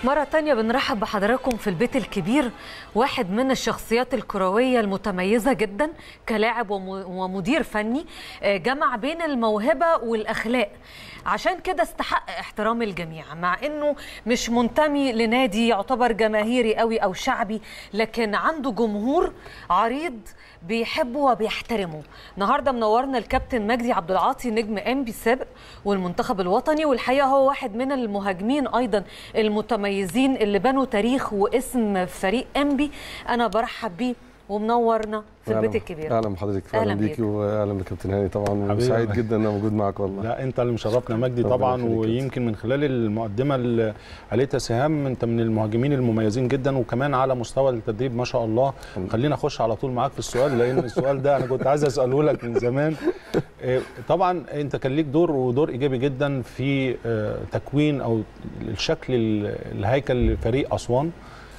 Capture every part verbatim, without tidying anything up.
مرة تانية بنرحب بحضراتكم في البيت الكبير، واحد من الشخصيات الكروية المتميزة جدا كلاعب ومدير فني، جمع بين الموهبة والأخلاق، عشان كده استحق احترام الجميع، مع انه مش منتمي لنادي يعتبر جماهيري قوي او شعبي، لكن عنده جمهور عريض بيحبه وبيحترمه. النهارده منورنا الكابتن مجدي عبد العاطي، نجم انبي السابق والمنتخب الوطني، والحقيقه هو واحد من المهاجمين ايضا المتميزين اللي بنوا تاريخ واسم فريق انبي. انا برحب بيه ومنورنا في البيت الكبير. اهلا بحضرتك، اهلا بيكي واهلا بكابتن هاني. طبعا سعيد جدا ان انا موجود معاك والله. لا انت اللي مشرفنا مجدي طبعا، ويمكن من خلال المقدمه اللي عليها سهام انت من المهاجمين المميزين جدا، وكمان على مستوى التدريب ما شاء الله. خلينا اخش على طول معاك في السؤال، لان السؤال ده انا كنت عايز اساله لك من زمان. طبعا انت كان ليك دور ودور ايجابي جدا في تكوين او الشكل الهيكل لفريق اسوان.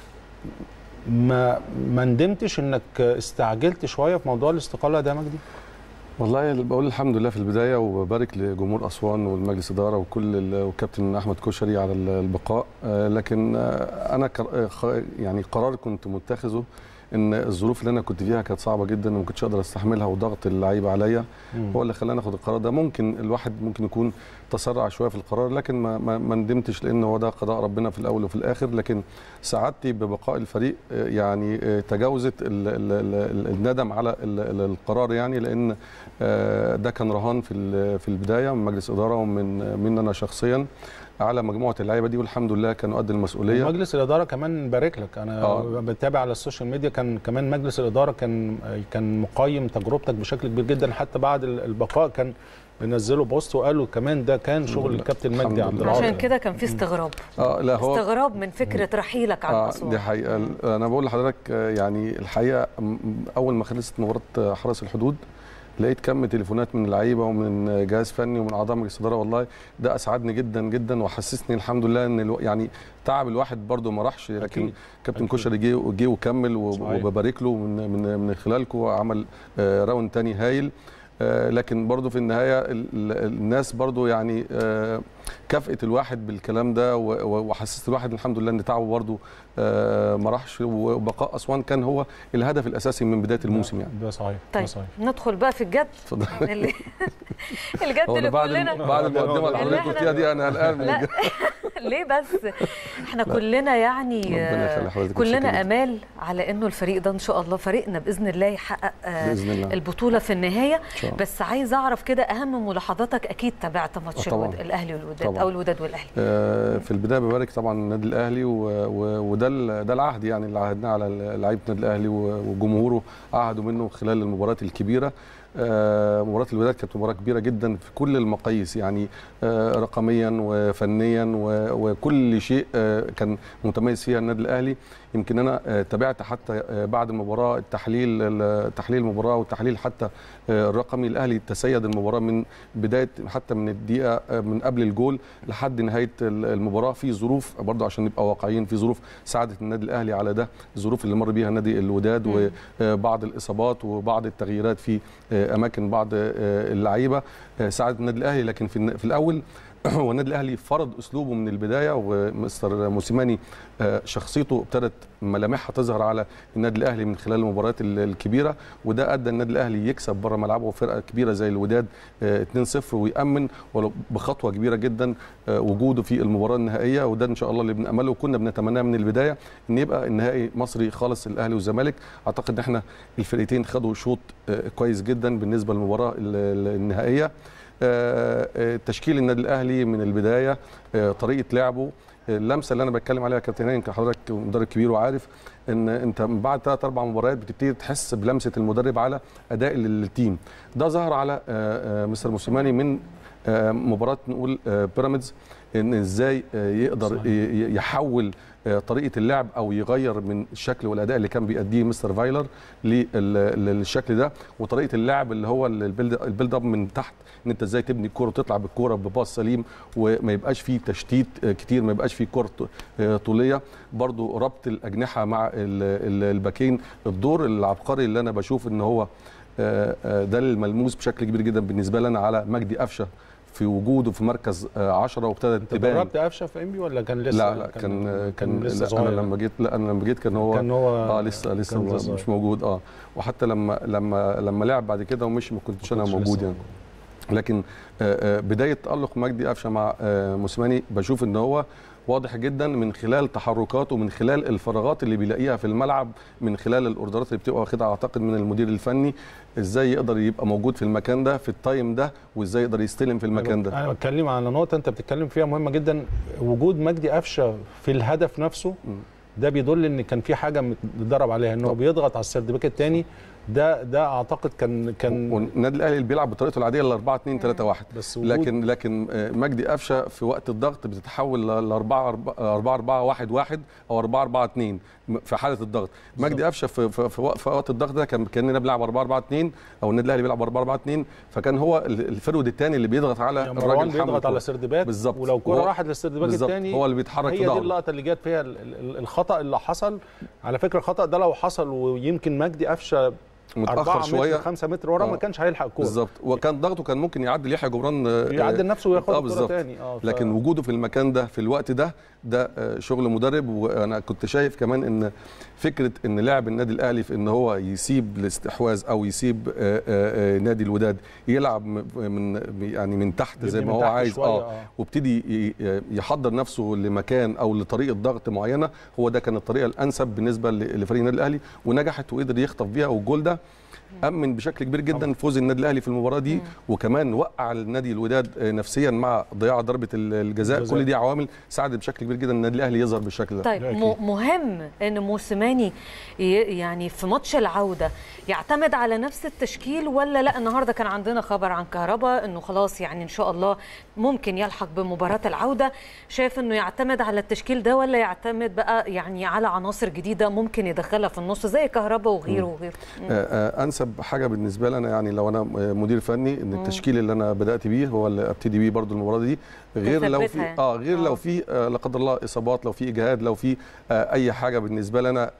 ما ما ندمتش انك استعجلت شويه في موضوع الاستقاله ده يا مجدي؟ والله بقول الحمد لله في البدايه، وببارك لجمهور اسوان والمجلس الاداره وكل والكابتن احمد كشري على البقاء. لكن انا يعني قرار كنت متخذه ان الظروف اللي انا كنت فيها كانت صعبه جدا وما كنتش اقدر استحملها، وضغط اللعيبه عليا هو اللي خلاني اخد القرار ده. ممكن الواحد ممكن يكون تسرع شويه في القرار، لكن ما ما ندمتش، لان هو ده قضاء ربنا في الاول وفي الاخر. لكن سعادتي ببقاء الفريق يعني تجاوزت الندم على القرار، يعني لان ده كان رهان في في البدايه من مجلس اداره ومن من انا شخصيا على مجموعه اللعيبه دي، والحمد لله كانوا قد المسؤوليه. مجلس الاداره كمان بارك لك، انا آه. بتابع على السوشيال ميديا، كان كمان مجلس الاداره كان كان مقيم تجربتك بشكل كبير جدا، حتى بعد البقاء كان بينزلوا بوست وقالوا كمان ده كان شغل الكابتن مجدي عبد العاطي. عشان كده كان في استغراب اه لا هو استغراب من فكره رحيلك عن آه اسوان. دي حقيقه. انا بقول لحضرتك يعني الحقيقه اول ما خلصت مباراه حرس الحدود لقيت كم تليفونات من اللعيبه ومن جهاز فني ومن اعضاء مجلس الاداره، والله ده اسعدني جدا جدا وحسسني الحمد لله ان الو... يعني تعب الواحد برده ما راحش، لكن كابتن كشري جه وجه وكمل، وببارك له من من من خلالكم، وعمل راوند ثاني هايل. لكن برضو في النهايه الناس برضو يعني كافئت الواحد بالكلام ده، وحسست الواحد الحمد لله ان تعبه برضو ما راحش، وبقاء اسوان كان هو الهدف الاساسي من بدايه الموسم يعني. ده صحيح. طيب صحيح. ندخل بقى في الجد. اتفضل. اللي الجد اللي بعد كلنا بعد المقدمه اللي حضرتك قلتيها دي انا قلقان من الجد. ليه بس؟ احنا كلنا يعني كلنا امال على انه الفريق ده ان شاء الله فريقنا باذن الله يحقق البطوله في النهايه. بس عايز اعرف كده اهم ملاحظاتك. اكيد تابعت ماتش الاهلي والوداد او الوداد والاهلي. آه في البدايه ببارك طبعا النادي الاهلي، وده ده العهد يعني اللي عهدناه على لعيبه النادي الاهلي وجمهوره، عهدوا منه خلال المباريات الكبيره. آه مباراه الوداد كانت مباراه كبيره جدا في كل المقاييس، يعني آه رقميا وفنيا وكل شيء آه كان متميز فيها النادي الاهلي. يمكن انا آه تابعت حتى آه بعد المباراه التحليل تحليل المباراه والتحليل حتى آه الرقمي. الاهلي تسيد المباراه من بدايه حتى من الدقيقه آه من قبل الجول لحد نهايه المباراه، في ظروف برضه عشان نبقى واقعيين، في ظروف ساعدت النادي الاهلي على ده، الظروف اللي مر بيها نادي الوداد وبعض الاصابات وبعض التغييرات في اماكن بعض اللعيبه ساعدت النادي الاهلي. لكن في في الاول هو النادي الاهلي فرض اسلوبه من البدايه، ومستر موسيماني شخصيته ابتدت ملامحها تظهر على النادي الاهلي من خلال المباريات الكبيره، وده ادى النادي الاهلي يكسب بره ملعبه فرقه كبيره زي الوداد اتنين صفر، ويامن ولو بخطوه كبيره جدا وجوده في المباراه النهائيه. وده ان شاء الله اللي بنامله وكنا بنتمناه من البدايه، ان يبقى النهائي مصري خالص الاهلي والزمالك. اعتقد ان احنا الفرقتين خدوا شوط كويس جدا بالنسبه للمباراه النهائيه. تشكيل النادي الاهلي من البدايه، طريقه لعبه، اللمسه اللي انا بتكلم عليها كابتن هاني، حضرتك مدرب كبير وعارف ان انت بعد ثلاث اربع مباريات بتبتدي تحس بلمسه المدرب على اداء التيم. ده ظهر على مستر موسيماني من مباراه نقول بيراميدز، ان ازاي يقدر يحول طريقه اللعب او يغير من الشكل والاداء اللي كان بيأديه مستر فايلر للشكل ده، وطريقه اللعب اللي هو البيلد اب من تحت، ان انت ازاي تبني الكوره وتطلع بالكوره بباص سليم وما يبقاش فيه تشتيت كتير، ما يبقاش فيه كوره طوليه. برضو ربط الاجنحه مع الباكين، الدور العبقري اللي انا بشوف ان هو ده الملموس بشكل كبير جدا بالنسبه لنا على مجدي قفشه في وجوده في مركز عشرة وابتدت تبان. انت جربت قفشه في انبي ولا كان لسه؟ لا لا كان كان, كان لسه لا انا لما جيت لا انا لما جيت كان هو كان هو اه لسه لسه مش موجود. اه وحتى لما لما لما لعب بعد كده ومشي ما كنتش انا موجود يعني. لكن بدايه تالق مجدي قفشه مع موسيماني بشوف ان هو واضح جدا من خلال تحركاته ومن خلال الفراغات اللي بيلاقيها في الملعب، من خلال الاوردرات اللي بتبقى واخدها اعتقد من المدير الفني، ازاي يقدر يبقى موجود في المكان ده في التايم ده، وازاي يقدر يستلم في المكان ده. انا بتكلم على نقطه انت بتتكلم فيها مهمه جدا، وجود مجدي قفشه في الهدف نفسه م. ده بيدل ان كان في حاجه متدرب عليها، انه بيضغط على السردباك الثاني. ده ده اعتقد كان كان والنادي الاهلي اللي بيلعب بطريقته العاديه ل أربعة اتنين ثلاثة واحد، لكن لكن مجدي قفشه في وقت الضغط بتتحول ل أربعة أربعة واحد واحد او أربعة أربعة اتنين في حاله الضغط. مجدي قفشه في في, في وقت الضغط ده كان كاننا بنلعب أربعة أربعة اتنين او النادي الاهلي بيلعب أربعة أربعة اتنين، فكان هو الفرود الثاني اللي بيضغط على يعني الراجل، بيضغط على سردباك بالظبط، ولو كره راحت للسردباك الثاني هو اللي بيتحرك. هي دي اللقطه اللي جت فيها الخطا اللي حصل. على فكره الخطا ده لو حصل ويمكن مجدي قفشه متاخر شويه خمسة متر ورا ما كانش هيلحق الكوره بالظبط، وكان ضغطه كان ممكن يعدي يحيى جبران يعدل نفسه وياخد الكوره ثاني. اه ف... لكن وجوده في المكان ده في الوقت ده ده شغل مدرب. وانا كنت شايف كمان ان فكره ان لاعب النادي الاهلي في ان هو يسيب الاستحواذ او يسيب نادي الوداد يلعب من يعني من تحت زي ما هو عايز اه وابتدي يحضر نفسه لمكان او لطريقه ضغط معينه، هو ده كان الطريقه الانسب بالنسبه لفريق النادي الاهلي، ونجحت وقدر يخطف بيها. والجول ده أمن بشكل كبير جدا فوز النادي الاهلي في المباراه دي، وكمان وقع النادي الوداد نفسيا مع ضياع ضربه الجزاء. الجزاء. كل دي عوامل ساعدت بشكل كبير جدا النادي الاهلي يظهر بالشكل ده. طيب مهم ان موسيماني يعني في ماتش العوده يعتمد على نفس التشكيل، ولا لا النهارده كان عندنا خبر عن كهربا انه خلاص يعني ان شاء الله ممكن يلحق بمباراه العوده، شايف انه يعتمد على التشكيل ده ولا يعتمد بقى يعني على عناصر جديده ممكن يدخلها في النص زي كهربا وغيره وغيره؟ انسب حاجه بالنسبه لي انا يعني لو انا مدير فني ان التشكيل اللي انا بدات بيه هو اللي ابتدي بيه برضو المباراه دي، غير لو في اه غير أوه. لو في آه لا قدر الله اصابات، لو في اجهاد، لو في آه اي حاجه بالنسبه لي انا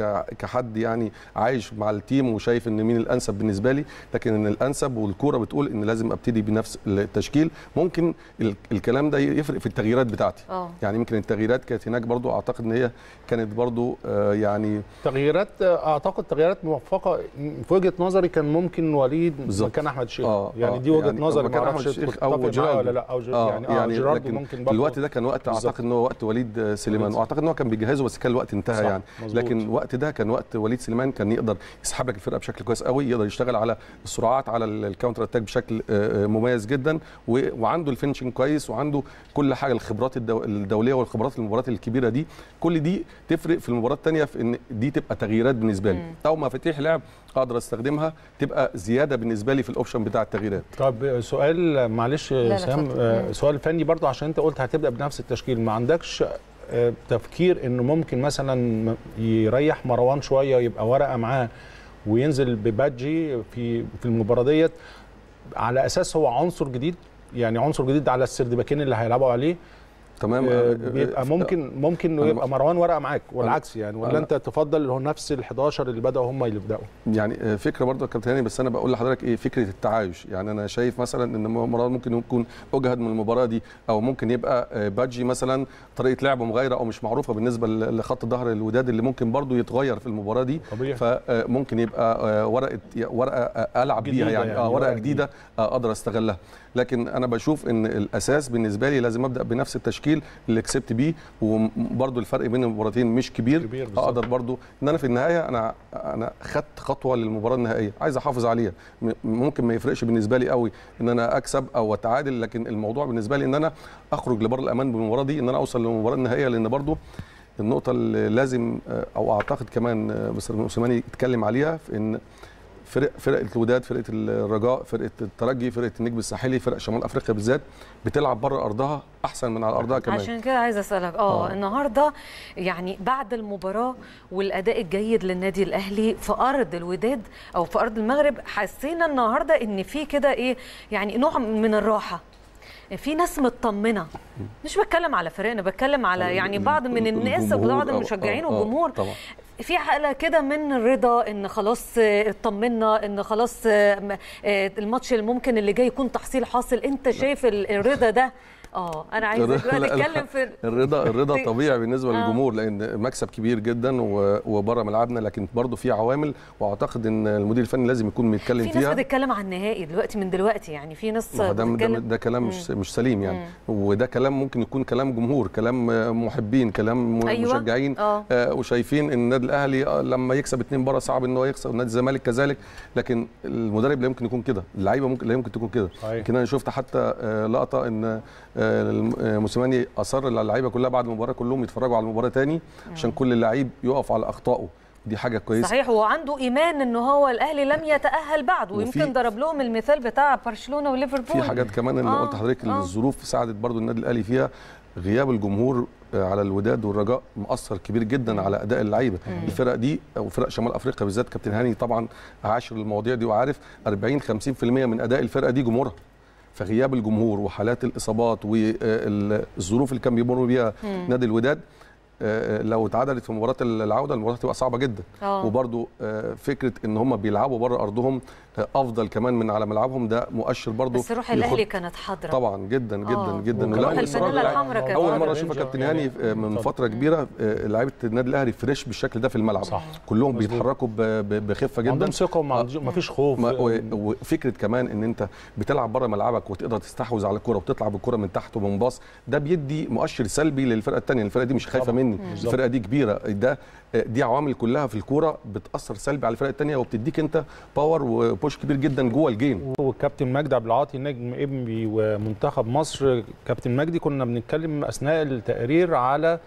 كحد يعني عايش مع التيم وشايف ان مين الانسب بالنسبه لي، لكن ان الانسب والكوره بتقول ان لازم ابتدي بنفس التشكيل. ممكن الكلام ده يفرق في التغييرات بتاعتي. أوه. يعني ممكن التغييرات كانت هناك برضو اعتقد ان هي كانت برضو آه يعني تغييرات اعتقد تغييرات موفقه في وجهه نظري. كان ممكن وليد مكان احمد شيخ آه يعني آه دي وجهه يعني نظري، ما اعرفش او جيرالدو ولا لا او آه يعني, يعني جيرالدو ممكن برضو. الوقت ده كان وقت اعتقد ان هو وقت وليد سليمان، واعتقد ان هو كان بيجهزه بس كان الوقت انتهى يعني مزبوط. لكن الوقت ده كان وقت وليد سليمان كان يقدر يسحب لك الفرقه بشكل كويس قوي، يقدر يشتغل على السرعات على الكاونتر اتاك بشكل مميز جدا، وعنده الفينشنج كويس، وعنده كل حاجه الخبرات الدوليه والخبرات المباريات الكبيره دي، كل دي تفرق في المباراه الثانيه في ان دي تبقى تغييرات بالنسبه لي او مفاتيح لعب اقدر استخدمها تبقى زياده بالنسبه لي في الاوبشن بتاع التغييرات. طب سؤال معلش سام، سؤال فني برضو عشان انت قلت هتبدا بنفس التشكيل، ما عندكش تفكير انه ممكن مثلا يريح مروان شويه يبقى ورقه معاه وينزل ببادجي في في المباراه ديت على اساس هو عنصر جديد، يعني عنصر جديد على السردباكين اللي هيلعبوا عليه؟ تمام. بيبقى ممكن ممكن انه يبقى مروان ورقه معاك والعكس يعني، ولا انت تفضل هو نفس ال11 اللي بداوا هم اللي يبداوا؟ يعني فكره برضه يا كابتن هاني، بس انا بقول لحضرتك ايه فكره التعايش. يعني انا شايف مثلا ان مروان ممكن يكون اجهد من المباراه دي، او ممكن يبقى بادجي مثلا طريقه لعبه مغايره او مش معروفه بالنسبه لخط ظهر الوداد اللي ممكن برضه يتغير في المباراه دي طبيعي. فممكن يبقى ورقه ورقه العب بيها يعني, يعني اه ورقه جديده اقدر استغلها. لكن انا بشوف ان الاساس بالنسبه لي لازم ابدا بنفس التشكيل اللي كسبت بيه، وبرده الفرق بين المباراتين مش كبير, كبير اقدر برده ان انا في النهايه انا انا خدت خطوه للمباراه النهائيه عايز احافظ عليها. ممكن ما يفرقش بالنسبه لي قوي ان انا اكسب او اتعادل، لكن الموضوع بالنسبه لي ان انا اخرج لبر الامان بالمباراه دي، ان انا اوصل للمباراه النهائيه. لان برده النقطه اللي لازم او اعتقد كمان مستر موسيماني يتكلم عليها في ان فرق فرقه الوداد، فرقه الرجاء، فرقه الترجي، فرقه النجم الساحلي، فرق شمال افريقيا بالذات بتلعب بره ارضها احسن من على ارضها كمان. عشان كده عايزه اسالك اه, آه. النهارده يعني بعد المباراه والاداء الجيد للنادي الاهلي في ارض الوداد او في ارض المغرب، حسينا النهارده ان في كده ايه يعني نوع من الراحه، في ناس مطمنه. مش بتكلم على فريقنا، بتكلم على يعني بعض من الناس وبعض المشجعين والجمهور في حاله كده من الرضا ان خلاص اطمنا ان خلاص الماتش اللي ممكن اللي جاي يكون تحصيل حاصل، انت شايف الرضا ده؟ اه انا عايزه بقى نتكلم في الرضا. الرضا طبيعي بالنسبه آه. للجمهور، لان مكسب كبير جدا وبره ملعبنا، لكن برضه في عوامل، واعتقد ان المدير الفني لازم يكون بيتكلم فيها. في ناس بتتكلم عن النهائي دلوقتي من دلوقتي، يعني في ناس ده, ده, ده كلام مش مش سليم يعني، مم. وده كلام ممكن يكون كلام جمهور، كلام محبين، كلام أيوة. مشجعين آه. آه وشايفين ان النادي الاهلي لما يكسب اتنين بره صعب ان هو يخسر، ونادي الزمالك كذلك، لكن المدرب لا يمكن يكون كده، اللعيبه ممكن لا يمكن تكون كده. لكن انا شفت حتى آه لقطه ان آه موسيماني اصر على اللعيبه كلها بعد المباراه كلهم يتفرجوا على المباراه تاني عشان كل لعيب يقف على اخطائه، دي حاجه كويسه. صحيح، هو عنده ايمان ان هو الاهلي لم يتاهل بعد، ويمكن ضرب لهم المثال بتاع برشلونه وليفربول. في حاجات كمان اللي آه. قلت لحضرتك آه. الظروف ساعدت برضو النادي الاهلي فيها، غياب الجمهور على الوداد والرجاء مؤثر كبير جدا على اداء اللعيبه. الفرق دي وفرق شمال افريقيا بالذات، كابتن هاني طبعا عاشر المواضيع دي وعارف أربعين خمسين في المية من اداء الفرقه دي جمهورها، فغياب الجمهور وحالات الاصابات والظروف اللي كان بيمر بيها نادي الوداد لو اتعدلت في مباراه العوده المباراه هتبقى صعبه جدا. أوه. وبرده فكره ان هم بيلعبوا بره ارضهم افضل كمان من على ملعبهم، ده مؤشر برده. بس روح الاهلي كانت حاضره طبعا جدا جدا أوه. جدا. الفانيلا الحمراء كانت اول مره اشوفها كابتن هاني من فتره كبيره لعيبه النادي الاهلي فريش بالشكل ده في الملعب. صح. كلهم مزبوط. بيتحركوا بخفه جدا، عندهم ثقه وما فيش خوف. وفكره كمان ان انت بتلعب بره ملعبك وتقدر تستحوذ على الكره وتطلع بالكره من تحت ومن باص، ده بيدي مؤشر سلبي للفرقه الثانيه. الفرقه دي مش خايفه مني، الفرقه دي كبيره، ده دي عوامل كلها في الكوره بتاثر سلبي على الفرقه الثانيه وبتديك انت باور وبوش كبير جدا جوه الجيم. والكابتن مجدي عبد العاطي نجم ابني ومنتخب مصر، كابتن مجدي كنا بنتكلم اثناء التقرير على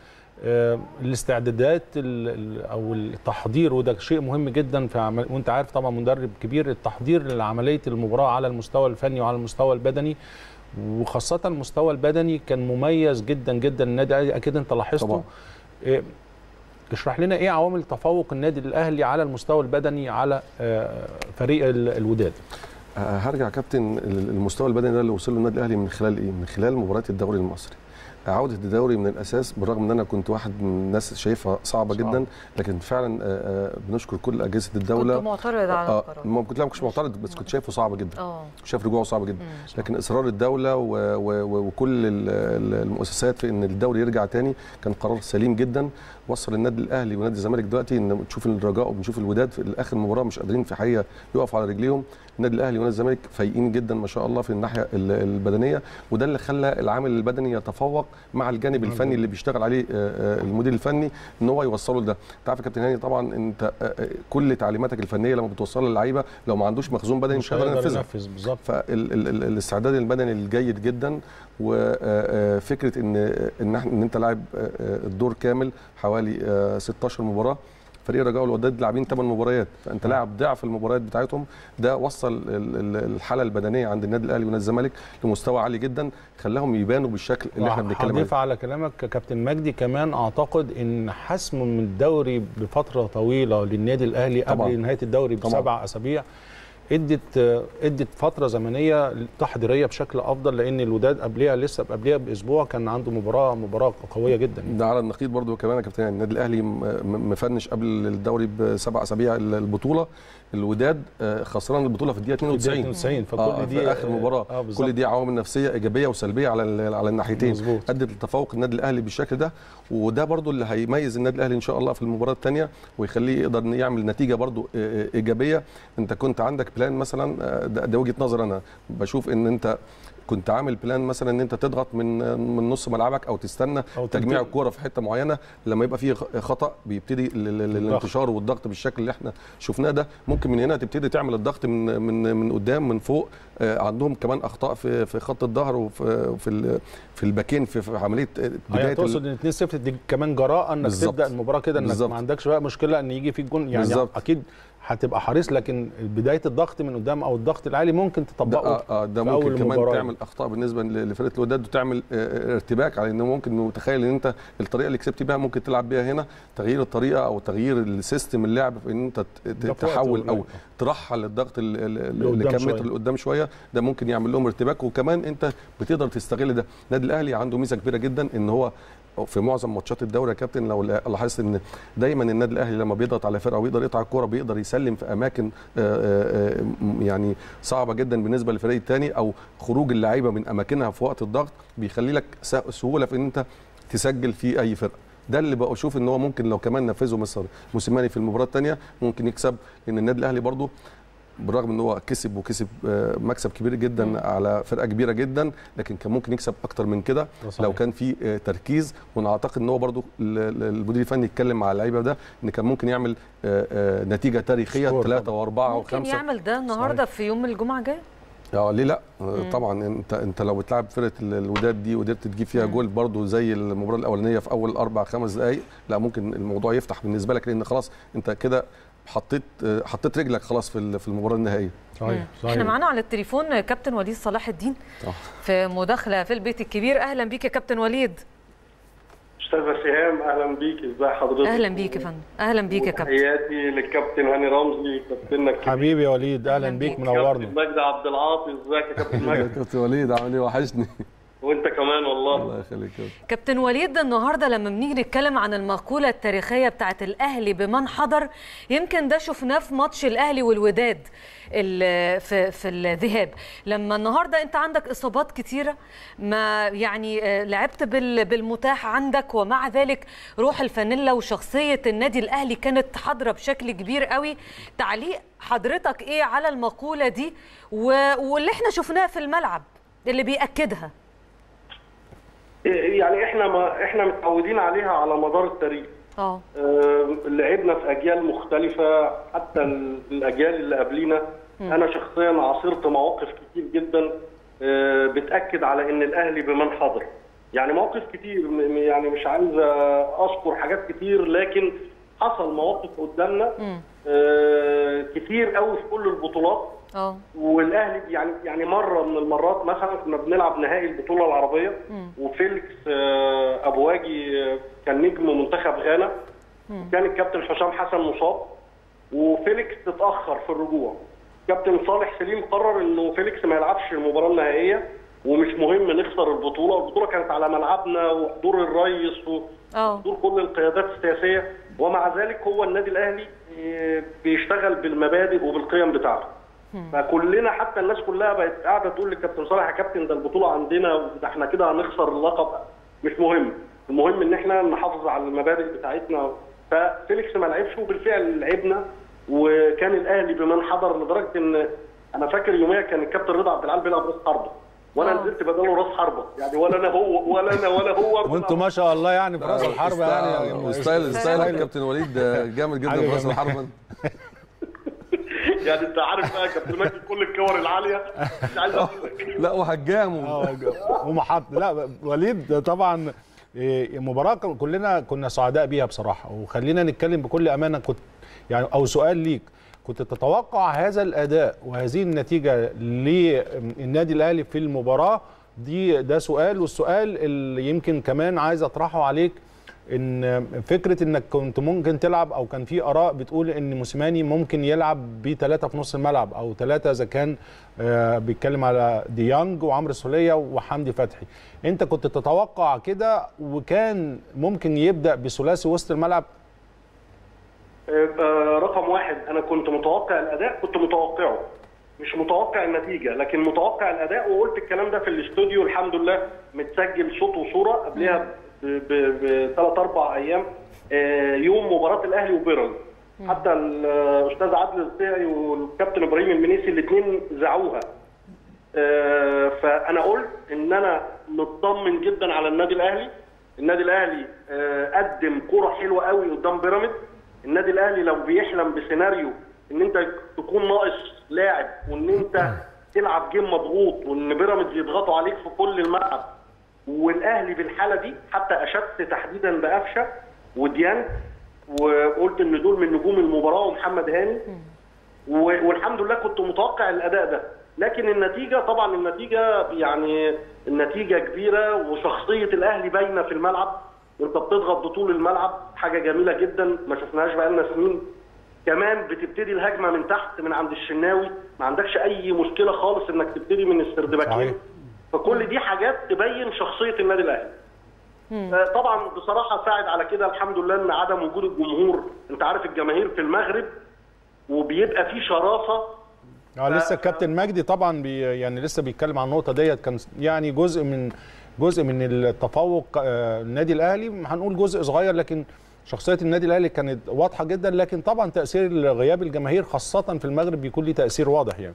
الاستعدادات او التحضير، وده شيء مهم جدا في عمل، وانت عارف طبعا مدرب كبير، التحضير لعمليه المباراه على المستوى الفني وعلى المستوى البدني، وخاصه المستوى البدني كان مميز جدا جدا. النادي الاهلي اكيد انت لاحظته. إيه اشرح لنا ايه عوامل تفوق النادي الاهلي على المستوى البدني على فريق الوداد؟ هرجع كابتن المستوى البدني ده اللي وصل له النادي الاهلي من خلال ايه؟ من خلال مباريات الدوري المصري. عوده الدوري من الاساس، بالرغم ان انا كنت واحد من الناس شايفها صعبه صعب. جدا، لكن فعلا بنشكر كل اجهزه الدوله. كنت معترض على القرار؟ ما كنت لا ما كنتش معترض، بس كنت شايفه صعب جدا. اه شايف رجوعه صعب جدا، مم. لكن اصرار الدوله و و وكل المؤسسات في ان الدوري يرجع تاني كان قرار سليم جدا. وصل النادي الاهلي ونادي الزمالك دلوقتي ان تشوف الرجاء وبنشوف الوداد في اخر المباراه مش قادرين في حقيقه يقفوا على رجليهم. النادي الاهلي ونادي الزمالك فايقين جدا ما شاء الله في الناحيه البدنيه، وده اللي خلى العامل البدني يتفوق مع الجانب الفني اللي بيشتغل عليه المدير الفني ان هو يوصله لده. انت عارف يا كابتن هاني طبعا انت كل تعليماتك الفنيه لما بتوصلها للعيبه لو ما عندوش مخزون بدني مش هيقدر ينفذها. بالظبط. فالاستعداد البدني الجيد جدا، وفكره ان ان ان انت لاعب الدور كامل حوالي ستاشر مباراه. فريق الرجاء والوداد لاعبين ثمان مباريات، فانت لاعب ضعف المباريات بتاعتهم. ده وصل الحاله البدنيه عند النادي الاهلي ونادي الزمالك لمستوى عالي جدا، خلاهم يبانوا بالشكل اللي احنا بنتكلم عليه. هضيف على كلامك كابتن مجدي كمان، اعتقد ان حسم من الدوري بفتره طويله للنادي الاهلي قبل طبعا. نهايه الدوري بسبع اسابيع ادت ادت فتره زمنيه تحضيريه بشكل افضل، لان الوداد قبلها لسه قبلها باسبوع كان عنده مباراه مباراه قويه جدا. ده على النقيض برضو كمان يا كابتن، النادي الاهلي مفنش قبل الدوري بسبع اسابيع البطوله، الوداد خسران البطوله في الدقيقه اتنين وتسعين. فكل آه دي في اخر مباراه. آه كل دي عوامل نفسيه ايجابيه وسلبيه على على الناحيتين ادت لتفوق النادي الاهلي بالشكل ده، وده برضو اللي هيميز النادي الاهلي ان شاء الله في المباراه الثانيه ويخليه يقدر يعمل نتيجه برضو ايجابيه. انت كنت عندك بلان مثلا، ده, ده وجهه نظر انا بشوف ان انت كنت عامل بلان مثلا ان انت تضغط من من نص ملعبك او تستنى أو تجميع الكوره في حته معينه، لما يبقى فيه خطا بيبتدي الانتشار والضغط بالشكل اللي احنا شفناه ده. ممكن من هنا تبتدي تعمل الضغط من من من قدام من فوق. عندهم كمان اخطاء في في خط الظهر وفي في في الباكين في, في عمليه بدايه. تقصد ان اتنين صفر دي كمان جراءه انك بالزبط. تبدا المباراه كده انك بالزبط. ما عندكش بقى مشكله ان يجي فيك جون يعني بالزبط. اكيد هتبقى حريص، لكن بدايه الضغط من قدام او الضغط العالي ممكن تطبقه. ده, آه ده ممكن كمان مباراة. تعمل اخطاء بالنسبه لفرقه الوداد وتعمل آه ارتباك، على انه ممكن متخيل ان انت الطريقه اللي كسبت بيها ممكن تلعب بيها هنا. تغيير الطريقه او تغيير السيستم اللعب في ان انت تحول او ترحل الضغط اللي كان متر لقدام شويه، ده ممكن يعمل لهم ارتباك. وكمان انت بتقدر تستغل ده. النادي الاهلي عنده ميزه كبيره جدا ان هو في معظم ماتشات الدوري يا كابتن لو لاحظت ان دايما النادي الاهلي لما بيضغط على فرقه ويقدر يقطع الكوره بيقدر يسلم في اماكن يعني صعبه جدا بالنسبه للفريق الثاني، او خروج اللعيبه من اماكنها في وقت الضغط بيخلي لك سهوله في ان انت تسجل في اي فرقه. ده اللي بشوف ان هو ممكن لو كمان نفذه مستر موسيماني في المباراه الثانيه ممكن يكسب، لان النادي الاهلي برضو بالرغم ان هو كسب وكسب مكسب كبير جدا م. على فرقه كبيره جدا، لكن كان ممكن يكسب اكتر من كده لو كان في تركيز. وانا اعتقد ان هو برضو المدير الفني يتكلم مع اللعيبه ده ان كان ممكن يعمل نتيجه تاريخيه ثلاثة وأربعة وخمسة. ممكن يعمل ده النهارده في يوم الجمعه الجاي؟ اه ليه لا؟ مم. طبعا انت انت لو بتلعب فرقه الوداد دي وقدرت تجيب فيها جول برضو زي المباراه الاولانيه في اول اربع خمس دقائق، لا ممكن الموضوع يفتح بالنسبه لك، لان خلاص انت كده حطيت حطيت رجلك خلاص في في المباراه النهائيه. صحيح صحيح. احنا معانا على التليفون كابتن وليد صلاح الدين صح. في مداخله في البيت الكبير. اهلا بيك يا كابتن وليد. استاذه سهام اهلا بيك، ازي حضرتك؟ اهلا بيك يا فندم. اهلا بيك يا كابتن. تحياتي للكابتن هاني رمزي كابتننا الكبير حبيبي يا وليد، اهلا بيك منورنا. كابتن مجدي عبد العاطي ازيك يا كابتن مجدي؟ كابتن وليد عامل ايه؟ وحشني. وانت كمان والله. الله يخليك. كابتن وليد النهارده لما بنيجي نتكلم عن المقوله التاريخيه بتاعه الاهلي بمن حضر، يمكن ده شفناه في ماتش الاهلي والوداد في في الذهاب، لما النهارده انت عندك اصابات كتيره، ما يعني لعبت بالمتاح عندك، ومع ذلك روح الفانيلا وشخصيه النادي الاهلي كانت حاضره بشكل كبير قوي. تعليق حضرتك ايه على المقوله دي واللي احنا شفناه في الملعب اللي بيأكدها؟ يعني احنا ما احنا متعودين عليها على مدار التاريخ. اه لعبنا في اجيال مختلفه، حتى الاجيال اللي قبلينا. م. انا شخصيا عاصرت مواقف كتير جدا اه بتاكد على ان الاهلي بمن حضر. يعني مواقف كتير، يعني مش عايز اذكر حاجات كتير، لكن حصل مواقف قدامنا اه كتير قوي في كل البطولات. اه والاهلي يعني يعني مره من المرات مثلا كنا بنلعب نهائي البطوله العربيه، مم. وفيليكس ابواجي كان نجم منتخب غانا، وكان الكابتن حسام حسن مصاب، وفيليكس اتاخر في الرجوع. كابتن صالح سليم قرر انه فيليكس ما يلعبش المباراه النهائيه، ومش مهم نخسر البطوله، البطوله كانت على ملعبنا وحضور الرئيس وحضور كل القيادات السياسيه، ومع ذلك هو النادي الاهلي بيشتغل بالمبادئ وبالقيم بتاعته. فكلنا حتى الناس كلها بقت قاعده تقول للكابتن صالح يا كابتن ده البطوله عندنا وده احنا كده هنخسر اللقب. مش مهم، المهم ان احنا نحافظ على المبادئ بتاعتنا. ففيليكس ما لعبش، وبالفعل لعبنا وكان الاهلي بمن حضر، لدرجه ان انا فاكر يوميها كان الكابتن رضا عبد العال بيلعب راس حربه، وانا نزلت بداله راس حربه، يعني ولا انا هو ولا انا ولا هو. وانتوا ما شاء الله يعني في راس الحربه يعني ستايل ستايل الكابتن وليد جامد جدا في راس الحربه. يعني انت عارف بقى يا كابتن مجدي كل الكور العاليه مش عايز اقول لك. لا وهجام ومحط. لا وليد طبعا مباراه كلنا كنا سعداء بيها بصراحه، وخلينا نتكلم بكل امانه. كنت يعني او سؤال ليك، كنت تتوقع هذا الاداء وهذه النتيجه للنادي الاهلي في المباراه دي؟ ده سؤال. والسؤال اللي يمكن كمان عايز اطرحه عليك، ان فكره انك كنت ممكن تلعب، او كان في اراء بتقول ان موسيماني ممكن يلعب بثلاثه في نص الملعب، او ثلاثه اذا كان بيتكلم على ديانج وعمرو السوليه وحمدي فتحي. انت كنت تتوقع كده وكان ممكن يبدا بثلاثي وسط الملعب؟ رقم واحد انا كنت متوقع الاداء، كنت متوقعه، مش متوقع النتيجه، لكن متوقع الاداء. وقلت الكلام ده في الاستوديو، الحمد لله متسجل صوت وصوره قبلها بثلاث اربع ايام، يوم مباراه الاهلي وبيراميدز. حتى الاستاذ عادل الطيعي والكابتن ابراهيم المنيسي الاثنين ذاعوها. فانا قلت ان انا مطمن جدا على النادي الاهلي. النادي الاهلي قدم كوره حلوه قوي قدام بيراميدز. النادي الاهلي لو بيحلم بسيناريو ان انت تكون ناقص لاعب وان انت تلعب جيم مضغوط وان بيراميدز يضغطوا عليك في كل الملعب، والاهلي بالحاله دي حتى اشدت تحديدا بقفشه وديانج، وقلت ان دول من نجوم المباراه ومحمد هاني، والحمد لله كنت متوقع الاداء ده. لكن النتيجه طبعا النتيجه يعني النتيجه كبيره، وشخصيه الاهلي باينه في الملعب. انت بتضغط بطول الملعب، حاجه جميله جدا ما شفناهاش بقالنا سنين. كمان بتبتدي الهجمه من تحت من عند الشناوي، ما عندكش اي مشكله خالص انك تبتدي من السردباكين. فكل دي حاجات تبين شخصيه النادي الاهلي. طبعا بصراحه ساعد على كده الحمد لله ان عدم وجود الجمهور، انت عارف الجماهير في المغرب وبيبقى في شراسه. اه لسه الكابتن مجدي طبعا بي يعني لسه بيتكلم عن النقطه ديت، كان يعني جزء من جزء من التفوق النادي الاهلي، هنقول جزء صغير لكن شخصيه النادي الاهلي كانت واضحه جدا، لكن طبعا تاثير غياب الجماهير خاصه في المغرب بيكون ليه تاثير واضح يعني.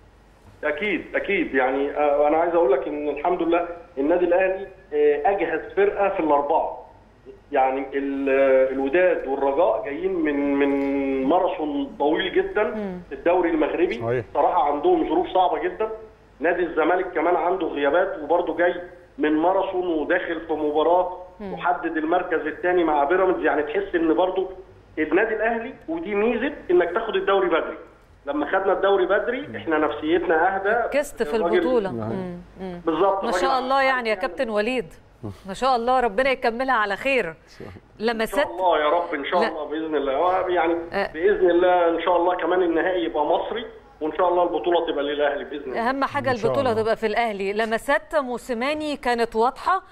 اكيد اكيد يعني انا عايز اقول لك ان الحمد لله النادي الاهلي اجهز فرقه في الاربعه، يعني الوداد والرجاء جايين من من ماراثون طويل جدا في الدوري المغربي صحيح. صراحه عندهم ظروف صعبه جدا. نادي الزمالك كمان عنده غيابات وبرده جاي من ماراثون وداخل في مباراه وحدد المركز الثاني مع بيراميدز، يعني تحس ان برده النادي الاهلي ودي ميزه انك تاخد الدوري بدري. لما خدنا الدوري بدري احنا نفسيتنا اهدى، كست في البطوله بالظبط ما شاء الله يعني يا كابتن وليد، ما شاء الله ربنا يكملها على خير. لمسات ان شاء الله يا رب ان شاء الله باذن الله، يعني باذن الله ان شاء الله كمان النهائي يبقى مصري وان شاء الله البطوله تبقى للاهلي باذن الله. اهم حاجه البطوله تبقى في الاهلي. لمسات موسيماني كانت واضحه،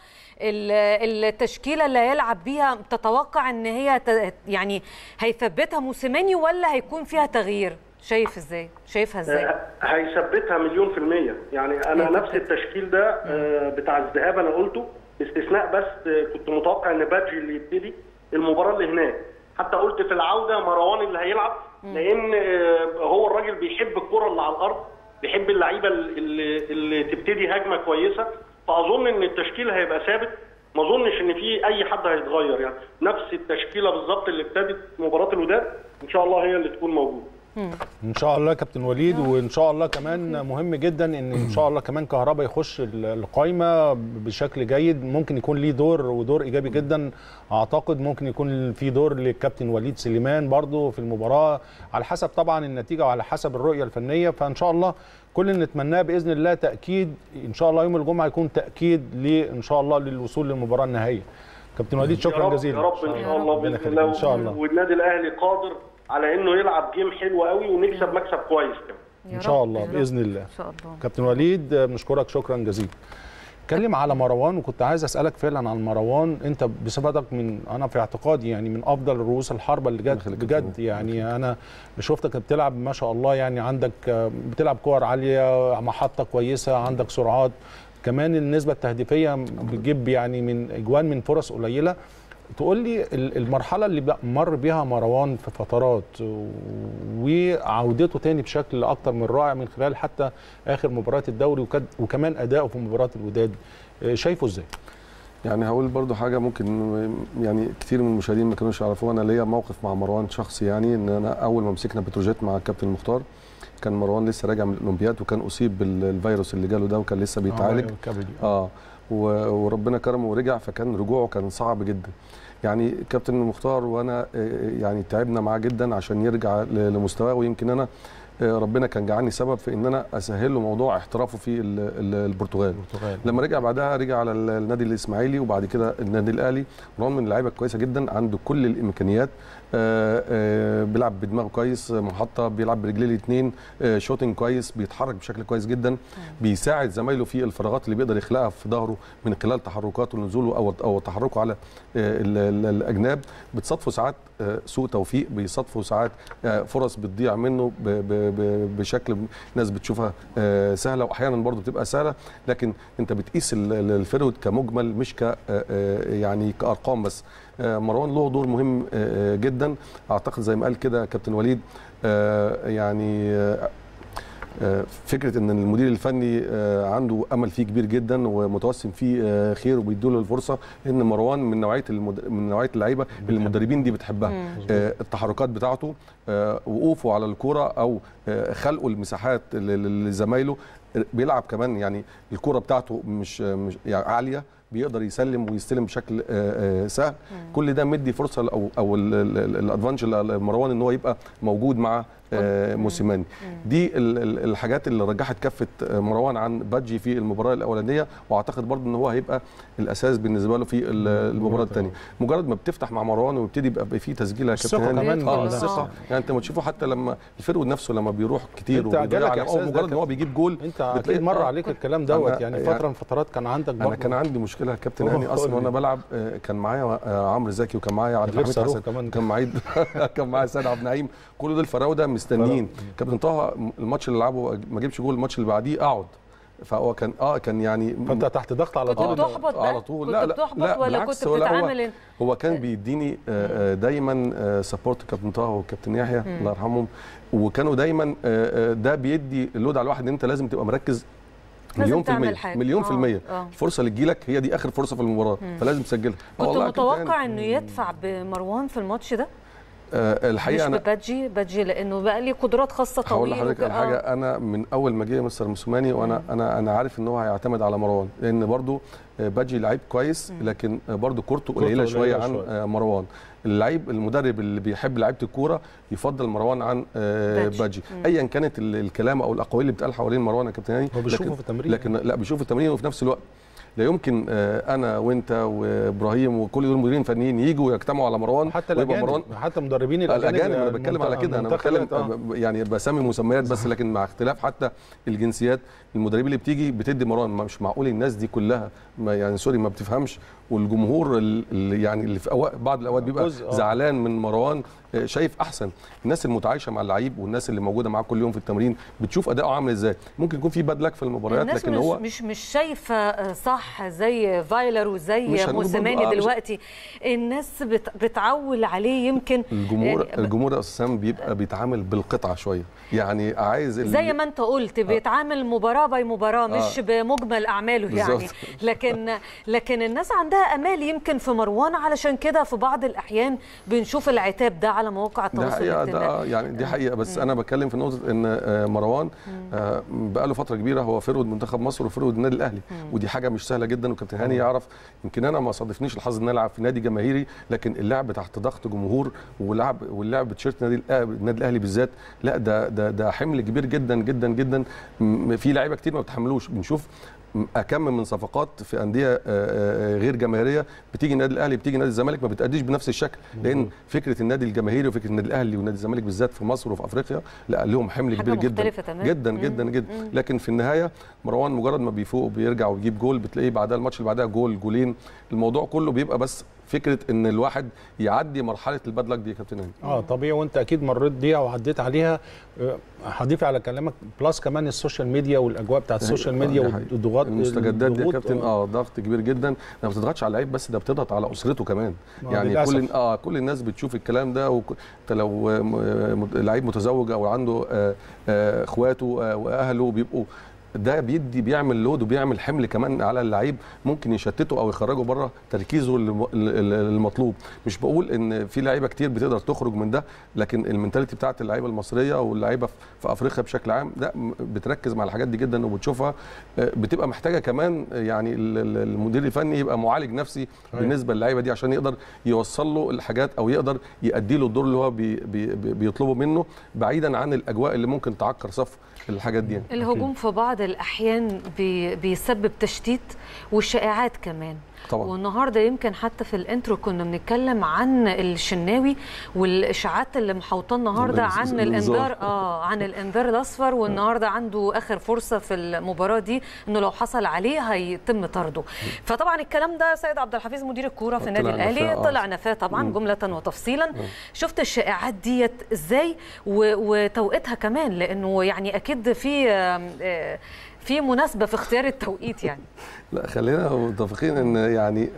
التشكيله اللي هيلعب بيها تتوقع ان هي يعني هيثبتها موسيماني ولا هيكون فيها تغيير؟ شايف ازاي؟ شايفها ازاي؟ هيثبتها مليون في المية، يعني انا نفس التشكيل ده بتاع الذهاب انا قلته باستثناء بس كنت متوقع ان بادجي اللي يبتدي المباراه اللي هناك، حتى قلت في العوده مروان اللي هيلعب لان هو الراجل بيحب الكره اللي على الارض، بيحب اللعيبه اللي, اللي تبتدي هجمه كويسه، فاظن ان التشكيل هيبقى ثابت، ما اظنش ان في اي حد هيتغير، يعني نفس التشكيله بالظبط اللي ابتدت مباراه الوداد ان شاء الله هي اللي تكون موجوده. ان شاء الله كابتن وليد، وان شاء الله كمان مهم جدا ان ان شاء الله كمان كهربا يخش القائمه بشكل جيد، ممكن يكون ليه دور ودور ايجابي جدا. اعتقد ممكن يكون في دور للكابتن وليد سليمان برضو في المباراه على حسب طبعا النتيجه وعلى حسب الرؤيه الفنيه، فان شاء الله كل اللي نتمناه باذن الله تاكيد ان شاء الله يوم الجمعه يكون تاكيد ان شاء الله للوصول للمباراه النهائيه. كابتن وليد شكرا جزيلا. يا رب ان شاء الله باذن الله، ان شاء الله والنادي الاهلي قادر على انه يلعب جيم حلو قوي ونكسب مكسب كويس كمان ان شاء الله باذن الله. ان شاء الله. كابتن وليد بنشكرك شكرا جزيلا. اتكلم على مروان، وكنت عايز اسالك فعلا عن مروان، انت بصفتك من انا في اعتقادي يعني من افضل رؤوس الحربه اللي جت بجد، يعني انا شفتك بتلعب ما شاء الله، يعني عندك بتلعب كور عاليه، محطه كويسه، عندك سرعات، كمان النسبه التهديفيه بتجيب يعني من اجوان من فرص قليله. تقول لي المرحله اللي مر بيها مروان في فترات وعودته تاني بشكل اكتر من رائع من خلال حتى اخر مباريات الدوري وكمان اداؤه في مباراه الوداد، شايفه ازاي؟ يعني هقول برضو حاجه ممكن يعني كتير من المشاهدين ما كانوش يعرفوها، انا ليا موقف مع مروان شخصي، يعني ان انا اول ما مسكنا بتروجيت مع الكابتن المختار كان مروان لسه راجع من الاولمبياد وكان اصيب بالفيروس اللي جاله ده وكان لسه بيتعالج اه وربنا كرمه ورجع، فكان رجوعه كان صعب جدا. يعني كابتن المختار وانا يعني تعبنا معاه جدا عشان يرجع لمستواه، ويمكن انا ربنا كان جعلني سبب في ان انا اسهل له موضوع احترافه في البرتغال. لما رجع بعدها رجع على النادي الاسماعيلي وبعد كده النادي الاهلي. مروان من اللعيبه كويسه جدا، عنده كل الامكانيات، بيلعب بدماغه كويس، محطه، بيلعب برجليه الاثنين، شوتنج كويس، بيتحرك بشكل كويس جدا، بيساعد زمايله في الفراغات اللي بيقدر يخلقها في ظهره من خلال تحركاته ونزوله او او تحركه على الاجناب. بتصادفه ساعات سوء توفيق، بيصادفه ساعات فرص بتضيع منه بشكل ناس بتشوفها سهله واحيانا برضه بتبقى سهله، لكن انت بتقيس الفرود كمجمل مش ك يعني كارقام بس. مروان له دور مهم جدا، اعتقد زي ما قال كده كابتن وليد، يعني فكره ان المدير الفني عنده امل فيه كبير جدا ومتوسم فيه خير وبيديله الفرصه، ان مروان من نوعيه المد... من نوعيه اللعيبه اللي المدربين دي بتحبها. التحركات بتاعته، وقوفه على الكوره او خلقه المساحات لزمايله، بيلعب كمان يعني الكوره بتاعته مش مش يعني عاليه، بيقدر يسلم ويستلم بشكل سهل. كل ده مدي فرصه او او الادفانج لمروان ان هو يبقى موجود مع آه موسيماني. دي الحاجات اللي رجحت كفه مروان عن بادجي في المباراه الاولانيه، واعتقد برضو ان هو هيبقى الاساس بالنسبه له في المباراه الثانيه. مجرد ما بتفتح مع مروان ويبتدي يبقى في تسجيل يا كابتن هاني، اه الثقه يعني انت ما تشوفه حتى لما الفرود نفسه لما بيروح كتير وبيضيع على اول مجرد ان هو بيجيب جول انت بتلاقي مر عليك الكلام دوت يعني فتره من فترات كان عندك برضه. انا كان عندي مشكله يا كابتن هاني اصلا وانا بلعب، كان معايا عمرو زكي وكان معايا عبد الحميد حسن كان معايا كان معايا سيد عبد النعيم، كل دول الفراوده مستنيين. كابتن طه الماتش اللي لعبه ما جابش جول، الماتش اللي بعديه اقعد، فهو كان اه كان يعني فانت تحت ضغط على طول. كنت بتحبط على طول. لا لا بتحبط لا ولا كنت بتتعامل؟ هو, هو كان بيديني دايما سبورت كابتن طه وكابتن يحيى الله يرحمهم، وكانوا دايما ده بيدي اللود على الواحد ان انت لازم تبقى مركز مليون في المية مليون في المية. الفرصة اللي تجيلك هي دي آخر فرصة في المباراة، فلازم تسجلها. كنت متوقع إنه يدفع بمروان في الماتش ده؟ أه الحقيقه مش ببادجي بادجي لانه بقى ليه قدرات خاصه طويله. هقول لحضرتك على حاجه، انا من اول ما جه مستر موسيماني وانا مم. انا انا عارف ان هو هيعتمد على مروان، لان برضو بادجي لعيب كويس لكن برضو كورته قليله شويه عن شوية. مروان. اللعيب المدرب اللي بيحب لعيبه الكوره يفضل مروان عن بادجي ايا كانت الكلام او الاقاويل اللي بتقال حوالين مروان يا كابتن هاني، هو بيشوفه في التمرين، لكن لا بيشوفه في التمرين وفي نفس الوقت لا يمكن انا وانت وابراهيم وكل دول مديرين فنيين يجوا يجتمعوا على مروان، حتى الاجانب حتى مدربين الاجانب انا بتكلم على كده، انا بتكلم يعني بسمي مسميات بس، لكن مع اختلاف حتى الجنسيات. المدربين اللي بتيجي بتدي مروان، مش معقول الناس دي كلها ما يعني سوري ما بتفهمش، والجمهور اللي يعني اللي في بعض الاوقات بيبقى زعلان من مروان شايف احسن. الناس المتعايشه مع اللعيب والناس اللي موجوده معاه كل يوم في التمرين بتشوف اداؤه عامل ازاي. ممكن يكون في باد لك في المباريات لكن مش هو مش مش شايفه صح زي فايلر وزي موسيماني آه دلوقتي. الناس بت بتعول عليه يمكن. الجمهور آه الجمهور اساسا بيبقى بيتعامل بالقطعه شويه، يعني عايز زي ما انت قلت بيتعامل مباراه باي مباراه مش آه بمجمل اعماله يعني. لكن لكن الناس عندها امال يمكن في مروان، علشان كده في بعض الاحيان بنشوف العتاب ده على مواقع التواصل الاجتماعي. يعني دي حقيقه، بس انا بتكلم في نقطه ان مروان بقى له فتره كبيره هو فرود منتخب مصر وفرود النادي الاهلي، ودي حاجه مش سهله جدا. وكابتن هاني يعرف، يمكن انا ما صادفنيش الحظ ان العب في نادي جماهيري، لكن اللعب تحت ضغط جمهور واللعب واللعب بتيشيرت النادي النادي الاهلي بالذات، لا ده ده ده حمل كبير جدا جدا جدا. في لعيبه كتير ما بتحملوش. بنشوف اكم من صفقات في انديه غير جماهيريه بتيجي النادي الاهلي بتيجي نادي الزمالك ما بتاديش بنفس الشكل، لان فكره النادي الجماهيري وفكره النادي الاهلي والنادي الزمالك بالذات في مصر وفي افريقيا لا لهم حمل كبير جدا جدا جدا جدا. لكن في النهايه مروان مجرد ما بيفوق وبيرجع ويجيب جول بتلاقيه بعدها الماتش اللي بعدها جول جولين، الموضوع كله بيبقى بس فكره ان الواحد يعدي مرحله الباد لك دي يا كابتن هاني. اه طبيعي، وانت اكيد مريت بيها وعديت عليها. هضيف على كلامك بلس كمان السوشيال ميديا والاجواء بتاعت السوشيال ميديا والضغوط المستجدات دي يا كابتن. اه ضغط كبير جدا، ما بتضغطش على اللعيب بس، ده بتضغط على اسرته كمان. يعني للأسف. كل اه كل الناس بتشوف الكلام ده، وانت لو لعيب متزوج او عنده آه آه اخواته آه واهله بيبقوا ده بيدي بيعمل لود وبيعمل حمل كمان على اللعيب، ممكن يشتته او يخرجه بره تركيزه المطلوب. مش بقول ان في لعيبه كتير بتقدر تخرج من ده، لكن المنتاليتي بتاعت اللعيبه المصريه واللعيبه في افريقيا بشكل عام لا بتركز مع الحاجات دي جدا وبتشوفها، بتبقى محتاجه كمان يعني المدير الفني يبقى معالج نفسي بالنسبه للعيبه دي عشان يقدر يوصل له الحاجات او يقدر يؤدي له الدور اللي هو بي بي بيطلبه منه، بعيدا عن الاجواء اللي ممكن تعكر صف الحاجات دي. الهجوم في بعض الأحيان بي بيسبب تشتيت والشائعات كمان طبعا. والنهارده يمكن حتى في الانترو كنا بنتكلم عن الشناوي والاشاعات اللي محوطه النهارده عن الانذار اه عن الانذار الاصفر، والنهارده عنده اخر فرصه في المباراه دي انه لو حصل عليه هيتم طرده. فطبعا الكلام ده سيد عبد الحفيظ مدير الكوره في النادي الاهلي طلع نفاه طبعا جمله وتفصيلا. شفت الشائعات ديت ازاي وتوقيتها كمان، لانه يعني اكيد في آه في مناسبه في اختيار التوقيت يعني. لا خلينا متفقين ان يعني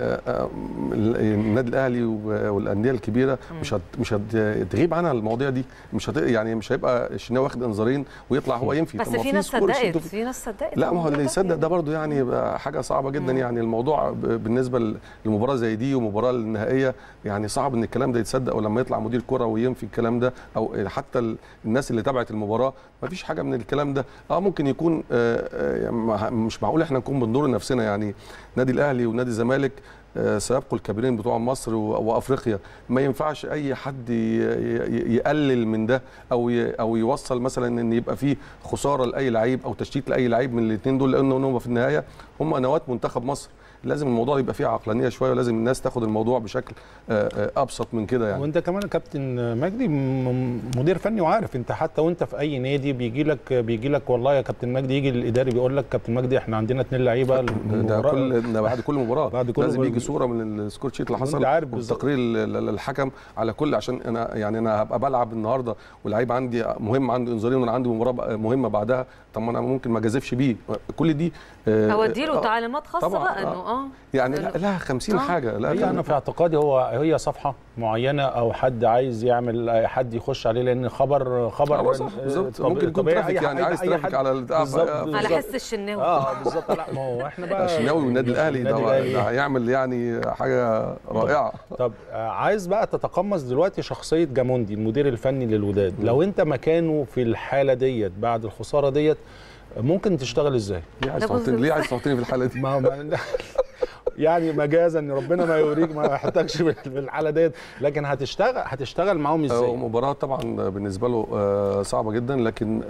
النادي الاهلي والانديه الكبيره مش هت مش هتغيب عنها المواضيع دي، مش هت يعني مش هيبقى الشناوي واخد انذارين ويطلع هو ينفي. بس في ناس صدقت في ناس صدقت لا ما هو اللي يصدق ده برضه يعني يبقى حاجه صعبه جدا. يعني الموضوع بالنسبه لمباراه زي دي ومباراه النهائيه يعني صعب ان الكلام ده يتصدق، ولما يطلع مدير كره وينفي الكلام ده او حتى الناس اللي تابعت المباراه ما فيش حاجه من الكلام ده. اه ممكن يكون آه مش معقول احنا نكون بنضر نفسنا. يعني نادي الاهلي ونادي الزمالك سيبقوا الكبيرين بتوع مصر وافريقيا، ما ينفعش اي حد يقلل من ده او او يوصل مثلا ان يبقى فيه خساره لاي لعيب او تشتيت لاي لعيب من الاثنين دول، لانه هم في النهايه هم نواه منتخب مصر. لازم الموضوع يبقى فيه عقلانيه شويه، ولازم الناس تاخد الموضوع بشكل ابسط من كده يعني. وانت كمان كابتن مجدي مدير فني وعارف، انت حتى وانت في اي نادي بيجي لك بيجي لك والله يا كابتن مجدي، يجي الاداري بيقول لك كابتن مجدي احنا عندنا اثنين لعيبه ده كل ده بعد كل مباراه بعد كل لازم يجي صوره من السكور شيت اللي حصل وتقرير الحكم على كل، عشان انا يعني انا هبقى بلعب النهارده واللعيب عندي مهم عنده انذارين وانا عندي مباراه مهمه بعدها، طب ما انا ممكن ما اجازفش بيه. كل دي اودي له تعليمات خاصه بقى انه اه يعني لها خمسين آه. حاجه. لا هي انا في اعتقادي هو هي صفحه معينه او حد عايز يعمل حد يخش عليه، لان خبر خبر بالظبط ممكن يكون ترافيك يعني عايز ترافيك على على حس الشناوي اه بالظبط. لا ما هو احنا بقى الشناوي والنادي الاهلي ده هيعمل يعني حاجه رائعه. طب عايز بقى تتقمص دلوقتي شخصيه جاموندي المدير الفني للوداد، لو انت مكانه في الحاله ديت بعد الخساره ديت ممكن تشتغل ازاي؟ ليه عايز تحطني ليه عايز تحطني في الحاله دي؟ ما يعني مجازا ان ربنا ما يوريك ما يحطكش في الحاله ديت، لكن هتشتغل هتشتغل معاهم ازاي؟ مباراه طبعا بالنسبه له صعبه جدا، لكن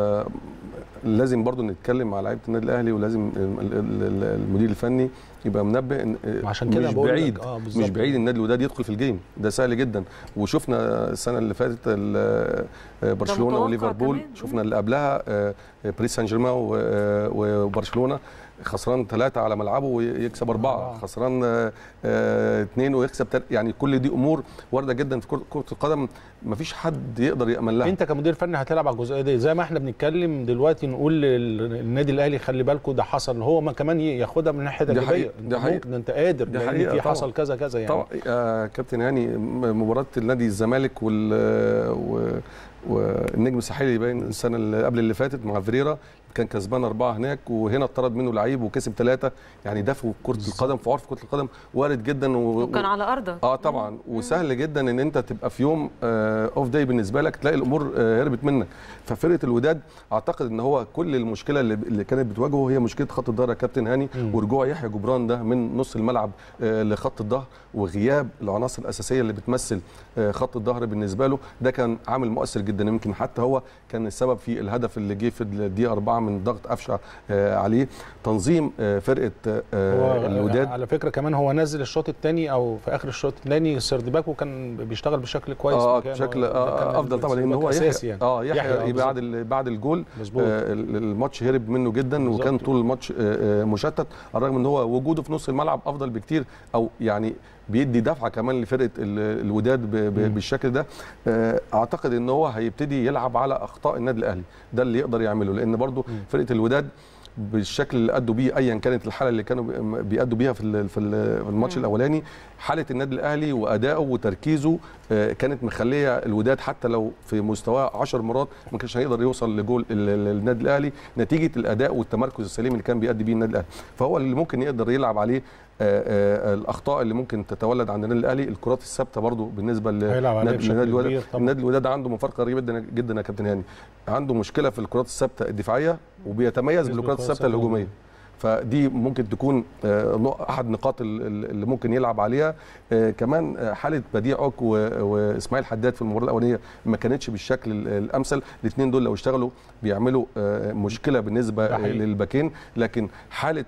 لازم برضو نتكلم مع لعيبه النادي الاهلي، ولازم المدير الفني يبقى منبه ان عشان كده مش بعيد آه مش بعيد النادي الوداد يدخل في الجيم ده، سهل جدا. وشفنا السنه اللي فاتت برشلونه وليفربول، شفنا اللي قبلها باريس سان جيرمان وبرشلونه خسران ثلاثة على ملعبه ويكسب أربعة، خسران اثنين ويكسب تل... يعني كل دي أمور واردة جدا في كرة القدم، مفيش حد يقدر يأمن لها. أنت كمدير فني هتلعب على الجزئية دي زي ما احنا بنتكلم دلوقتي، نقول للنادي الأهلي خلي بالكم ده حصل، هو ما كمان ياخدها من ناحية إيجابية، ممكن أنت قادر لأن في حصل كذا كذا يعني. طبعا آه كابتن هاني، مباراة النادي الزمالك وال و... والنجم الساحلي باين السنه اللي قبل اللي فاتت مع فيريرا كان كسبان أربعة هناك، وهنا اتطرد منه لعيب وكسب ثلاثة، يعني ده في كرة القدم في عرف كرة القدم وارد جدا و... وكان على أرضه اه طبعا. مم. وسهل جدا ان انت تبقى في يوم آه اوف داي بالنسبه لك تلاقي الامور آه هربت منك. ففرقه الوداد اعتقد ان هو كل المشكله اللي, اللي كانت بتواجهه هي مشكله خط الظهر يا كابتن هاني، مم. ورجوع يحيى جبران ده من نص الملعب آه لخط الظهر، وغياب العناصر الاساسيه اللي بتمثل آه خط الظهر بالنسبه له، ده كان عامل مؤثر جدا. يمكن حتى هو كان السبب في الهدف اللي جه في الدقيقه أربعة من ضغط قفشه آه عليه. تنظيم آه فرقه آه الوداد على فكره كمان هو نزل الشوط الثاني او في اخر الشوط الثاني سردباك، وكان بيشتغل بشكل كويس اه بشكل آه افضل طبعا، لان هو يحيى يعني. اه يحيى بعد بعد الجول آه الماتش هرب منه جدا بالزبط. وكان طول الماتش آه مشتت، على الرغم ان هو وجوده في نص الملعب افضل بكتير، او يعني بيدي دفعه كمان لفرقه الوداد بالشكل ده. اعتقد ان هو هيبتدي يلعب على اخطاء النادي الاهلي، ده اللي يقدر يعمله، لان برضو فرقه الوداد بالشكل اللي ادوا بيه ايا كانت الحاله اللي كانوا بيأدوا بيها في في الماتش الاولاني، حاله النادي الاهلي وادائه وتركيزه كانت مخليه الوداد حتى لو في مستواه عشر مرات ما كانش هيقدر يوصل لجول النادي الاهلي نتيجه الاداء والتمركز السليم اللي كان بيأدي بيه النادي الاهلي. فهو اللي ممكن يقدر يلعب عليه آآ آآ الاخطاء اللي ممكن تتولد عند النادي الاهلي، الكرات الثابته برضو بالنسبه للنادي الوداد. النادي الوداد عنده مفارقه غريبه جدا جدا يا كابتن هاني، عنده مشكله في الكرات الثابته الدفاعيه وبيتميز بالكرات الثابته الهجوميه، فدي ممكن تكون احد نقاط اللي ممكن يلعب عليها. كمان حاله بديعك واسماعيل حداد في المباراه الاولانيه ما كانتش بالشكل الامثل، الاثنين دول لو اشتغلوا بيعملوا مشكله بالنسبه للباكين، لكن حاله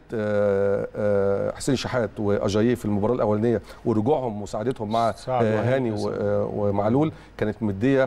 حسين شحات واجاييه في المباراه الاولانيه ورجوعهم ومساعدتهم مع هاني ومعلول كانت مديه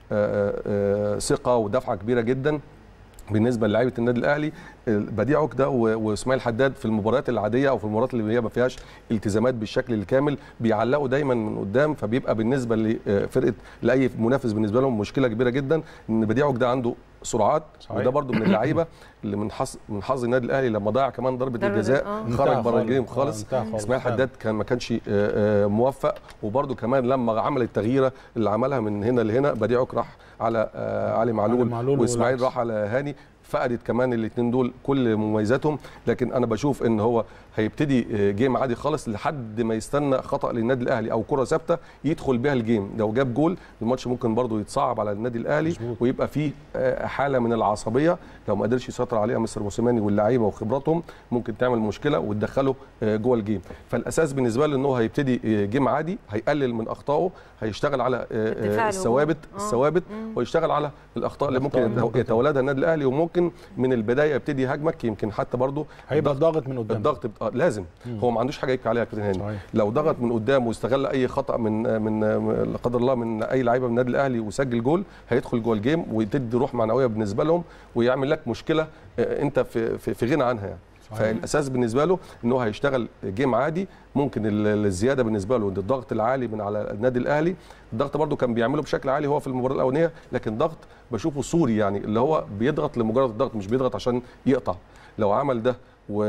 ثقه ودفعه كبيره جدا بالنسبه للاعيبه النادي الاهلي. بديعك ده واسماعيل حداد في المباريات العاديه او في المباريات اللي هي ما فيهاش التزامات بالشكل الكامل بيعلقوا دايما من قدام، فبيبقى بالنسبه لفرقه لاي منافس بالنسبه لهم مشكله كبيره جدا ان بديعك ده عنده سرعات صحيح. وده برده من اللعيبه اللي من حظ من حظ النادي الاهلي لما ضيع كمان ضربه الجزاء آه. خرج بره الجيم خالص. اسماعيل حداد كان ما كانش موفق، وبرده كمان لما عمل التغييره اللي عملها من هنا لهنا بديعك راح على علي معلول, معلول واسماعيل راح على هاني، فقدت كمان الاثنين دول كل مميزاتهم، لكن انا بشوف ان هو هيبتدي جيم عادي خالص لحد ما يستنى خطا للنادي الاهلي او كره ثابته يدخل بيها الجيم. لو جاب جول الماتش ممكن برضو يتصعب على النادي الاهلي مزبوط. ويبقى فيه حاله من العصبيه لو ما قدرش يسيطر عليها مستر موسيماني واللعيبه وخبراتهم ممكن تعمل مشكله وتدخله جوه الجيم. فالاساس بالنسبه له ان هو هيبتدي جيم عادي، هيقلل من اخطائه، هيشتغل على الثوابت الثوابت ويشتغل على الاخطاء اللي ممكن يتولدها النادي الاهلي، وممكن من البدايه يبتدي يهاجمك. يمكن حتى برضو هيبقى ضاغط من قدام، الضغط لازم مم. هو ما عندوش حاجه يبكي عليها كابتن هاني. لو ضغط من قدام واستغل اي خطا من من لا قدر الله من اي لعيبه من النادي الاهلي وسجل جول، هيدخل جوه الجيم وتدي روح معنويه بالنسبه لهم ويعمل لك مشكله انت في في غنى عنها يعني. فالاساس بالنسبه له ان هو هيشتغل جيم عادي. ممكن الزياده بالنسبه له الضغط العالي من على النادي الاهلي، الضغط برده كان بيعمله بشكل عالي هو في المباراه الاولانيه، لكن ضغط بشوفه صوري يعني اللي هو بيضغط لمجرد الضغط، مش بيضغط عشان يقطع. لو عمل ده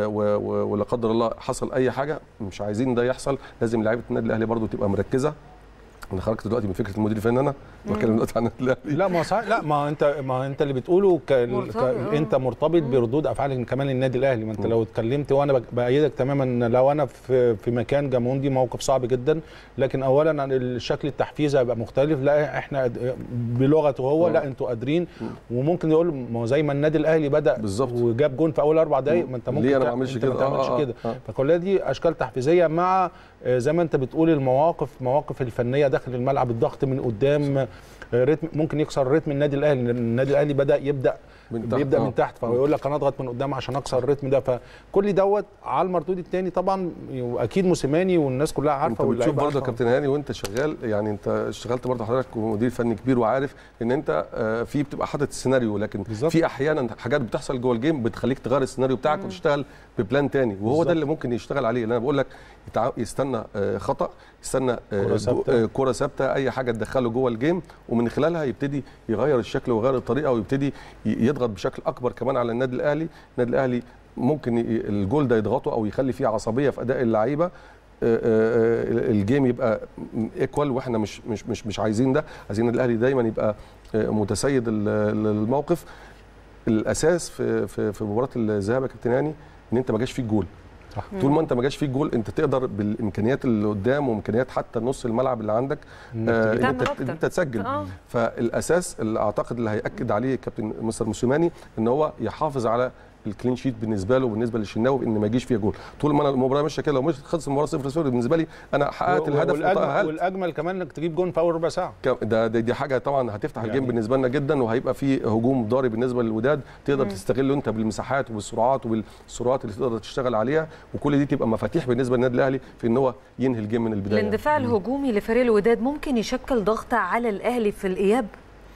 ولا قدر الله حصل اي حاجه مش عايزين ده يحصل، لازم لعيبه النادي الاهلي برده تبقى مركزه. انا خرجت دلوقتي من فكره المدير الفني، انا بتكلم دلوقتي عن النادي الاهلي. لا ما صحيح، لا ما انت ما انت اللي بتقوله ك... ك... انت مرتبط بردود افعال كمان النادي الاهلي. ما انت لو اتكلمت وانا بايدك تماما، لو انا في في مكان جاموندي موقف صعب جدا، لكن اولا الشكل التحفيزي هيبقى مختلف. لا احنا بلغته هو لا انتوا قادرين، وممكن يقول ما هو زي ما النادي الاهلي بدا بالزبط. وجاب جون في اول اربع دقائق، ما انت ممكن ليه انا ما اعملش كده؟ ما تعملش آه كده. آه. فكل دي اشكال تحفيزيه مع زي ما انت بتقول المواقف مواقف الفنيه داخل الملعب، الضغط من قدام، رتم ممكن يكسر رتم النادي الاهلي. النادي الاهلي بدا يبدا من تحت بيبدا آه. من تحت، فهو يقول لك انا اضغط من قدام عشان اكسر الرتم ده. فكل دوت على المردود الثاني طبعا، واكيد موسيماني والناس كلها عارفه. انت بتشوف برضه يا كابتن هاني وانت شغال، يعني انت اشتغلت برضه حضرتك مدير فني كبير وعارف ان انت في بتبقى حاطط السيناريو، لكن بالزبط. في احيانا حاجات بتحصل جوه الجيم بتخليك تغير السيناريو بتاعك مم. وتشتغل ببلان ثاني، وهو بالزبط. ده اللي ممكن يشتغل عليه. اللي انا بقول لك يستنى خطا، يستنى كره ثابته، اي حاجه تدخله جوه الجيم، ومن خلالها يبتدي يغير الشكل ويغير الطريقه ويبتدي يضغط بشكل اكبر كمان على النادي الاهلي. النادي الاهلي ممكن الجول ده يضغطه او يخلي فيه عصبيه في اداء اللعيبه، الجيم يبقى ايكوال، واحنا مش مش مش مش عايزين ده. عايزين النادي الاهلي دايما يبقى متسيد الموقف. الاساس في في في مباراه الذهاب يا كابتن هاني ان انت ما جاش فيك جول. طول ما انت ما جاش فيك جول انت تقدر بالامكانيات اللي قدام وامكانيات حتى نص الملعب اللي عندك آه انت انت تسجل. آه. فالاساس اللي اعتقد اللي هياكد عليه كابتن مستر موسيماني ان هو يحافظ على الكلين شيت بالنسبه له وبالنسبه للشناوي، ان ما يجيش فيها جول. طول ما انا المباراه ماشيه كده، لو مش خلص المباراه صفر صفر بالنسبه لي انا حققت الهدف والاجمل, والأجمل كمان انك تجيب جول في اول ربع ساعه. ده دي حاجه طبعا هتفتح يعني الجيم بالنسبه لنا جدا، وهيبقى في هجوم ضاري بالنسبه للوداد تقدر تستغله انت بالمساحات وبالسرعات وبالسرعات اللي تقدر تشتغل عليها، وكل دي تبقى مفاتيح بالنسبه للنادي الاهلي في ان هو ينهي الجيم من البدايه. الاندفاع الهجومي لفريق الوداد ممكن يشكل ضغط على الاهلي في الاياب.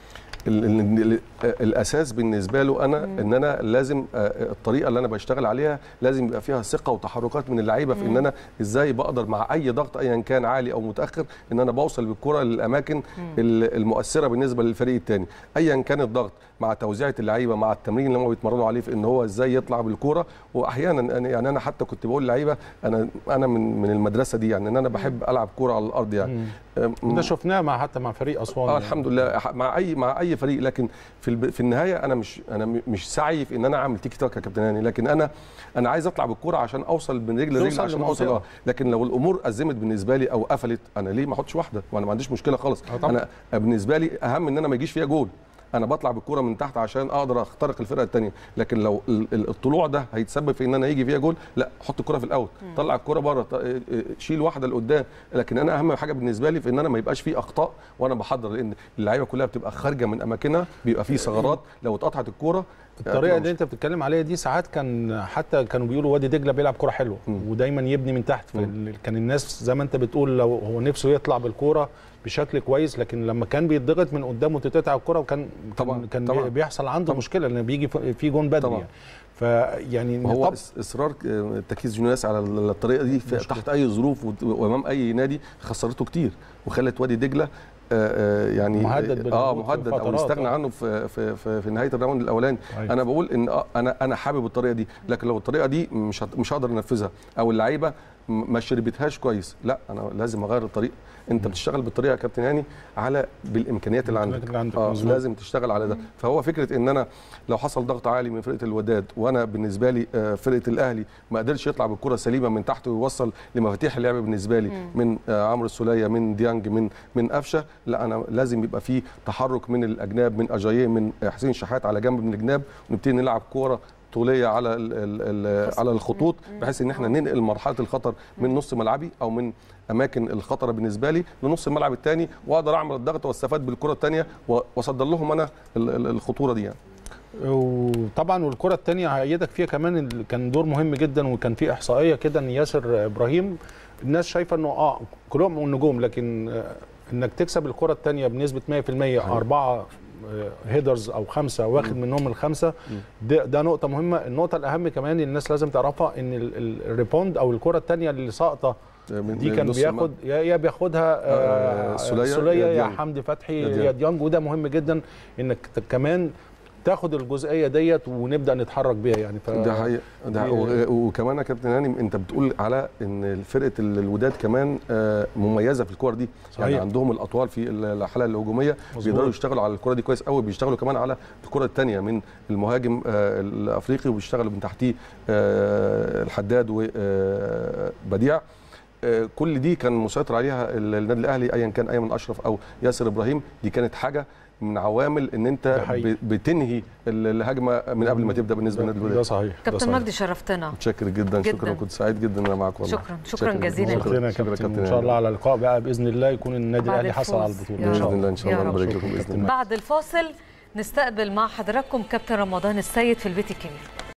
الاساس بالنسبه له انا مم. ان انا لازم الطريقه اللي انا بشتغل عليها لازم يبقى فيها ثقه وتحركات من اللعيبه في ان انا ازاي بقدر مع اي ضغط ايا كان عالي او متاخر ان انا بوصل بالكره للاماكن مم. المؤثره بالنسبه للفريق الثاني، ايا كان الضغط، مع توزيعه اللعيبه، مع التمرين اللي هم بيتمرنوا عليه في ان هو ازاي يطلع بالكوره. واحيانا يعني انا حتى كنت بقول للعيبه انا انا من من المدرسه دي، يعني ان انا بحب العب كوره على الارض يعني. ده شفناه مع حتى مع فريق اسوان. اه يعني. الحمد لله مع اي مع اي فريق، لكن في في النهايه انا مش انا مش سعي في ان انا اعمل تيكي تاك يا كابتن هاني، لكن انا انا عايز اطلع بالكوره عشان اوصل من رجل لرجل عشان اوصل. اه لكن لو الامور ازمت بالنسبه لي او قفلت، انا ليه ما احطش واحده وانا ما عنديش مشكله خالص. انا بالنسبه لي اهم ان انا ما يجيش فيها جول، انا بطلع بالكره من تحت عشان اقدر اخترق الفرقه الثانيه. لكن لو الطلوع ده هيتسبب في ان انا يجي فيها جول، لا حط الكره في الاوت، طلع الكره بره، شيل واحده لقدام. لكن انا اهم حاجه بالنسبه لي في ان انا ما يبقاش في اخطاء وانا بحضر، لان اللعيبه كلها بتبقى خارجه من اماكنها، بيبقى في ثغرات لو اتقطعت الكره. الطريقه اللي انت بتتكلم عليها دي ساعات كان حتى كانوا بيقولوا وادي دجله بيلعب كره حلوه ودايما يبني من تحت. كان الناس زي ما انت بتقول لو هو نفسه يطلع بالكوره بشكل كويس، لكن لما كان بيتضغط من قدامه وتتقطع الكره وكان طبعا كان طبعا بيحصل عنده طبعا مشكله لان بيجي في جون بدري يعني. فيعني هو اصرار تركيز يونس على الطريقه دي تحت اي ظروف وامام اي نادي خسرته كتير وخلت وادي دجله آه يعني مهدد اه مهدد او يستغنى عنه في في في, في نهايه الراوند الاولاني. انا بقول ان انا انا حابب الطريقه دي، لكن لو الطريقه دي مش مش هقدر انفذها او اللعيبه ما شربتهاش كويس، لا انا لازم اغير الطريقه. انت بتشتغل بالطريقه يا كابتن هاني على بالامكانيات اللي عندك, اللي عندك. آه لازم تشتغل على ده. فهو فكره ان انا لو حصل ضغط عالي من فرقه الوداد وانا بالنسبه لي فرقه الاهلي ما قدرش يطلع بالكره سليمه من تحت ويوصل لمفاتيح اللعب بالنسبه لي من عمرو السوليه من ديانج من من قفشه، لا انا لازم يبقى في تحرك من الاجناب، من اجاييه، من حسين شحات على جنب من الجناب، ونبتدي نلعب كوره طوليه على ال ال على الخطوط بحيث ان احنا ننقل مرحله الخطر من نص ملعبي او من اماكن الخطره بالنسبه لي لنص الملعب الثاني، واقدر اعمل الضغط واستفاد بالكره الثانيه واصدر لهم انا الخطوره دي يعني. وطبعا والكره الثانيه هيدك فيها كمان كان دور مهم جدا، وكان في احصائيه كده ان ياسر ابراهيم الناس شايفه انه اه كلهم نجوم، لكن آه انك تكسب الكره الثانيه بنسبه مية في المية اربعه هيدرز او خمسه واخد م. منهم الخمسه، ده, ده نقطه مهمه. النقطه الاهم كمان الناس لازم تعرفها ان الريبوند او الكره الثانيه اللي ساقطه دي كان بياخد يا, يا بياخدها آه سوليه يا, يا حمدي فتحي يا, يا ديانج، وده مهم جدا انك كمان تاخد الجزئيه ديت ونبدا نتحرك بيها يعني. ده حقيقه ده وكمان يا كابتن هاني انت بتقول على ان فرقه الوداد كمان مميزه في الكور دي صحيح. يعني عندهم الاطوال في الحاله الهجوميه بيقدروا يشتغلوا على الكره دي كويس قوي، بيشتغلوا كمان على الكره الثانيه من المهاجم الافريقي وبيشتغلوا من تحتيه الحداد وبديع. كل دي كان مسيطر عليها النادي الاهلي ايا كان ايمن اشرف او ياسر ابراهيم، دي كانت حاجه من عوامل ان انت بتنهي الهجمه من قبل ما تبدا بالنسبه للنادي الوداد. ده صحيح. كابتن مجدي شرفتنا. متشكر جدا, جدا شكرا، كنت سعيد جدا ان انا معاك والله. شكرا شكرا جزيلا. شكرا يا كابتن، ان شاء الله على لقاء بقى باذن الله يكون النادي الاهلي حصل على البطوله باذن الله. ان شاء الله نبارك لكم باذن الله. بعد الفاصل نستقبل مع حضراتكم كابتن رمضان السيد في البيت الكبير.